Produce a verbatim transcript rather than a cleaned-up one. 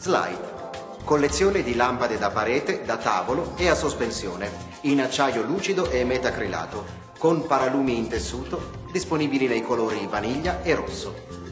Slide. Collezione di lampade da parete, da tavolo e a sospensione, in acciaio lucido e metacrilato, con paralumi in tessuto, disponibili nei colori vaniglia e rosso.